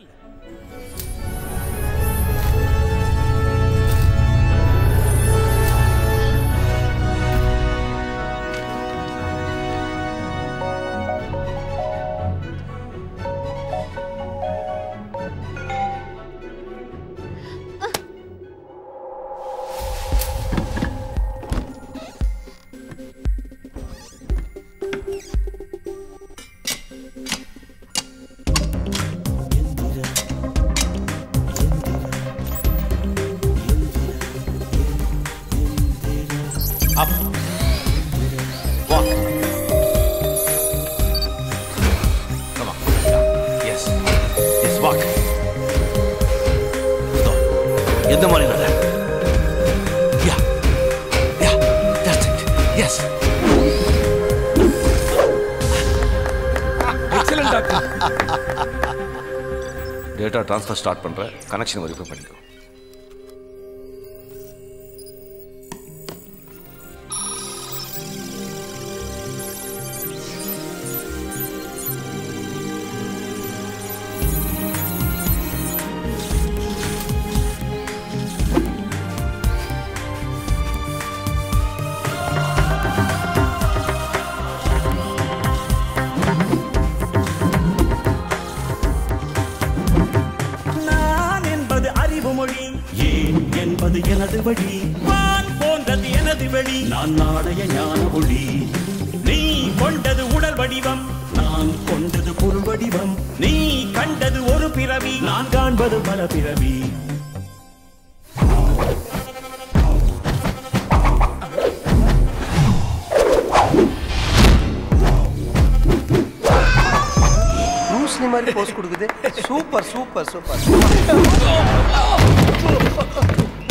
Up. Walk. Come on. Yes. Yes, walk. Stop. எந்த மாதிரி நட? Yeah. Yeah. That's it. Yes. Excellent, doctor. Data transfer start பண்றேன். Connection verify பண்ணிக்கோ. நான் நாடைய ஞான ஒளி நீ கொண்டது உடல் வடிவம் நான் கொண்டது பொருள் வடிவம் நீ கண்டது ஒரு பிறவி நான் காண்பது பல பிறவி ப்ரூஸ்லி மாதிரி போஸ் கொடுக்குது சூப்பர் சூப்பர் சூப்பர்